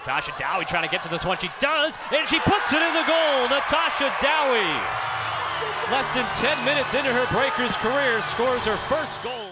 Natasha Dowie trying to get to this one. She does, and she puts it in the goal. Natasha Dowie, less than 10 minutes into her Breakers career, scores her first goal.